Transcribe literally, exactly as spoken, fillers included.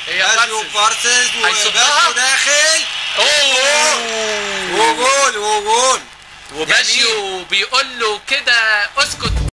هي بازيو بارسز بارسز هيصدها. وبازيو داخل. اوه وجول وجول. وبازيو بيقول له كده اسكت.